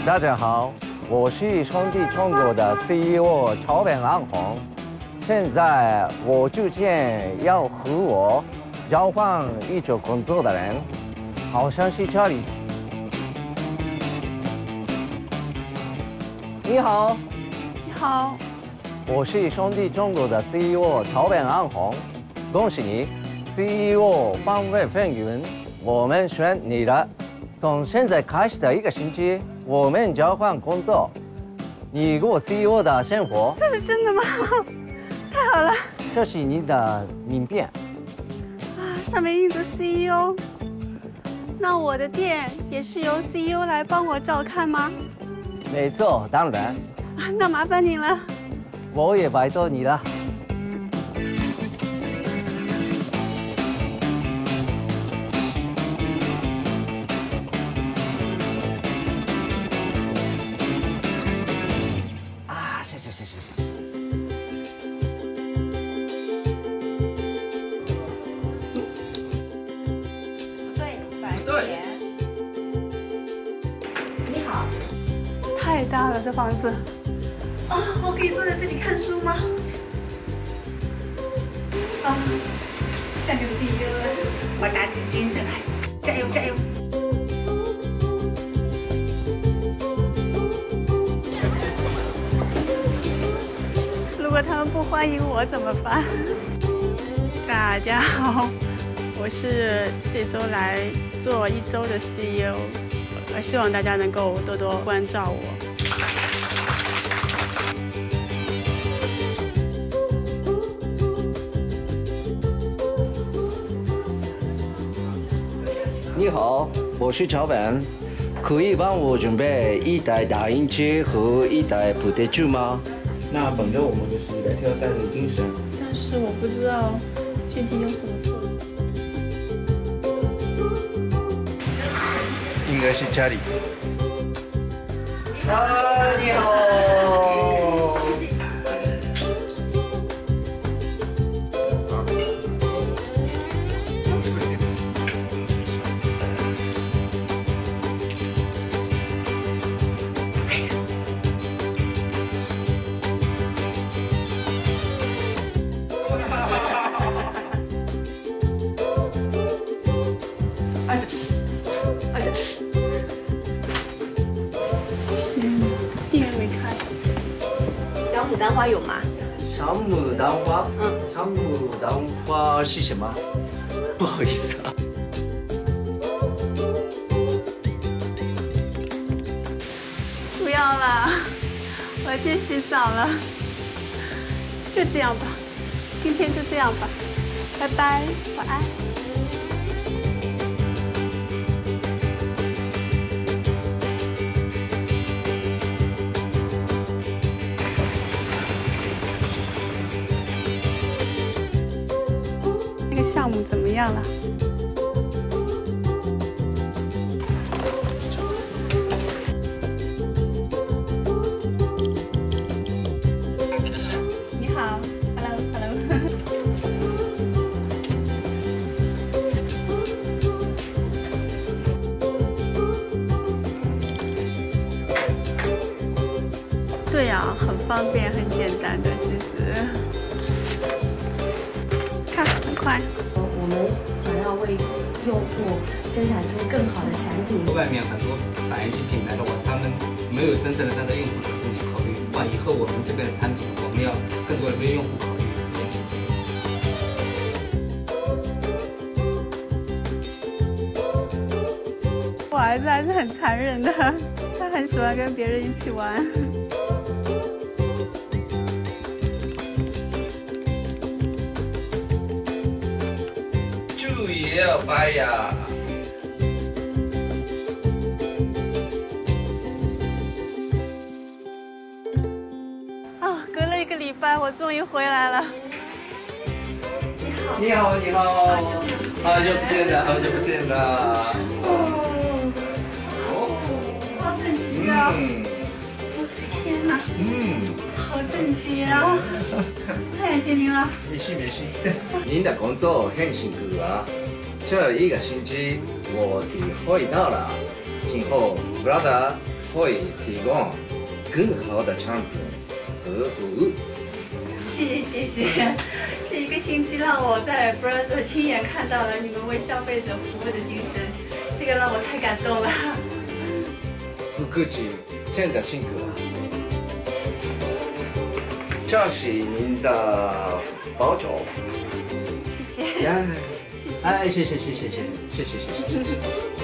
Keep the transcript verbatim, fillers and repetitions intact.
大家好，我是兄弟中国的 C E O 曹本安红。现在我就见要和我交换一周工作的人，好像是这里。你好， 你好， 我是兄弟中国的 C E O 曹本安红，恭喜你 ，C E O 方位纷纭，我们选你了。从现在开始的一个星期，我们交换工作，你过 C E O 的生活。 这是真的吗？太好了！ 这是你的名片啊，上面印着 C E O。那我的店也是由 C E O 来帮我照看吗？ 没错，当然。 啊，那麻烦您了。 我也拜托你了。啊，谢谢谢谢谢谢。 对，白对。 你好。太大了，这房子。啊，我可以坐在这里看书吗？啊，像个 C E O，我打起精神来，加油加油！如果他们不欢迎我怎么办？大家好，我是这周来做一周的 C E O， 呃，希望大家能够多多关照我。 你好，我是曹本，可以帮我准备一台打印机和一台布袋剧吗？ 那本着我们就是来挑赛的精神， 但是我不知道具体有什么措施。 应该是家里。 啊，你好。 小牡丹花有吗？ 小牡丹花？嗯，小牡丹花是什么？不好意思啊。 不要了，我要去洗澡了。就这样吧，今天就这样吧，拜拜，晚安。这个项目怎么样了？你好 ，hello hello。对呀，很方便，很简单的，其实。看，很快。 我们想要为用户生产出更好的产品。 外面很多打印机品牌的话，他们没有真正的站在用户角度去考虑。那以后我们这边的产品，我们要更多的为用户考虑。 我儿子还是很残忍的，他很喜欢跟别人一起玩。 注意要掰呀！ 啊，隔了一个礼拜，我终于回来了。 你好，你好，好久不见了，好久不见了。 好整齐啊！ 嗯， 天哪， 嗯， 好整洁啊！太感谢您了。 没事没事。您的工作很辛苦啊，这一个星期我体会到了，今后 brother 会提供更好的产品和服务。 谢谢谢谢，这一个星期让我在 Brother 亲眼看到了你们为消费者服务的精神，这个让我太感动了。 不客气，真的辛苦了。这是您的报酬。 谢谢。 呀，哎，谢谢谢谢谢谢谢谢谢谢谢。